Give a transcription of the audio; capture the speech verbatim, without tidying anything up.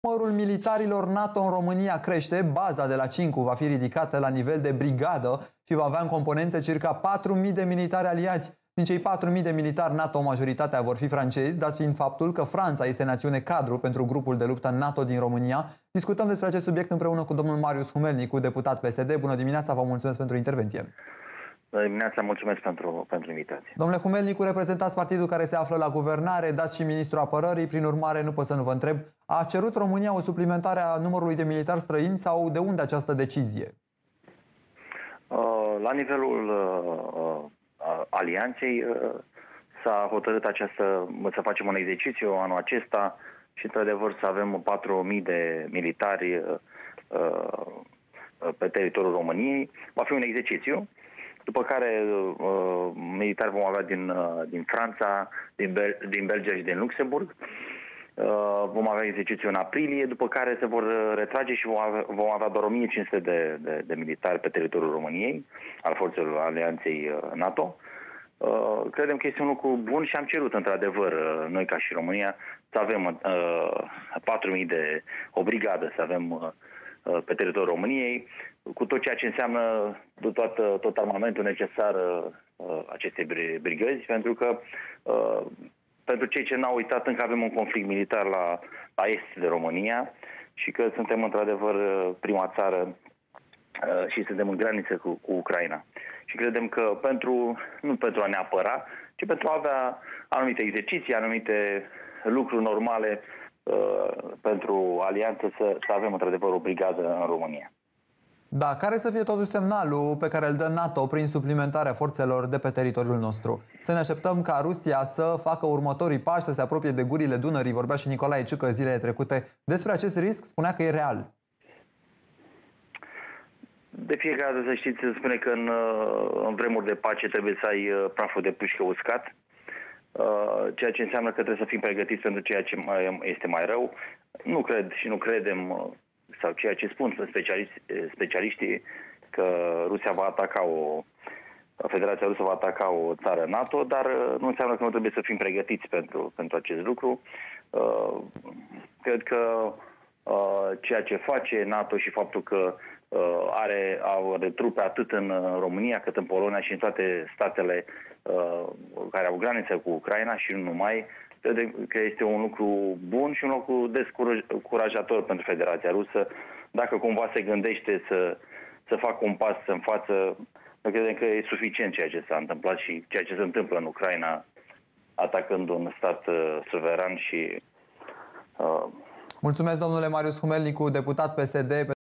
Numărul militarilor NATO în România crește, baza de la Cincu va fi ridicată la nivel de brigadă și va avea în componențe circa patru mii de militari aliați. Din cei patru mii de militari NATO, majoritatea vor fi francezi, dat fiind faptul că Franța este națiune cadru pentru grupul de luptă NATO din România. Discutăm despre acest subiect împreună cu domnul Marius Humelnicu, deputat P S D. Bună dimineața, vă mulțumesc pentru intervenție. Bună dimineața, mulțumesc pentru, pentru invitație. Domnule Humelnicu, reprezentați partidul care se află la guvernare, dați și ministrul apărării, prin urmare nu pot să nu vă întreb. A cerut România o suplimentare a numărului de militari străini sau de unde această decizie? La nivelul alianței s-a hotărât această, să facem un exercițiu anul acesta și într-adevăr să avem patru mii de militari pe teritoriul României. Va fi un exercițiu, după care uh, militari vom avea din, uh, din Franța, din, Bel din Belgia și din Luxemburg. Uh, vom avea exercițiu în aprilie, după care se vor retrage și vom avea, vom avea doar o mie cinci sute de, de, de militari pe teritoriul României, al forțelor Alianței NATO. Uh, credem că este un lucru bun și am cerut, într-adevăr, uh, noi ca și România, să avem uh, patru mii de o brigadă, să avem uh, pe teritoriul României, cu tot ceea ce înseamnă tot, tot armamentul necesar uh, acestei brigăzi, pentru că uh, pentru cei ce n-au uitat, încă avem un conflict militar la, la est de România și că suntem într-adevăr prima țară uh, și suntem în graniță cu, cu Ucraina. Și credem că pentru, nu pentru a ne apăra, ci pentru a avea anumite exerciții, anumite lucruri normale uh, pentru alianță să, să avem într-adevăr o brigadă în România. Da, care să fie totuși semnalul pe care îl dă NATO prin suplimentarea forțelor de pe teritoriul nostru? Să ne așteptăm ca Rusia să facă următorii pași, să se apropie de gurile Dunării. Vorbea și Nicolae Ciucă zilele trecute despre acest risc, spunea că e real. De fiecare dată, să știți, se spune că în, în vremuri de pace trebuie să ai praful de pușcă uscat, ceea ce înseamnă că trebuie să fim pregătiți pentru ceea ce este mai rău. Nu cred și nu credem, sau ceea ce spun specialiști, specialiștii, că Rusia va ataca o, Federația Rusă va ataca o țară NATO, dar nu înseamnă că nu trebuie să fim pregătiți pentru, pentru acest lucru. Cred că ceea ce face NATO și faptul că are, are trupe atât în România cât în Polonia și în toate statele care au graniță cu Ucraina și nu numai, cred că este un lucru bun și un lucru descurajator pentru Federația Rusă. Dacă cumva se gândește să, să facă un pas în față, credem că e suficient ceea ce s-a întâmplat și ceea ce se întâmplă în Ucraina, atacând un stat uh, suveran și... Uh... Mulțumesc, domnule Marius Humelnicu, deputat P S D.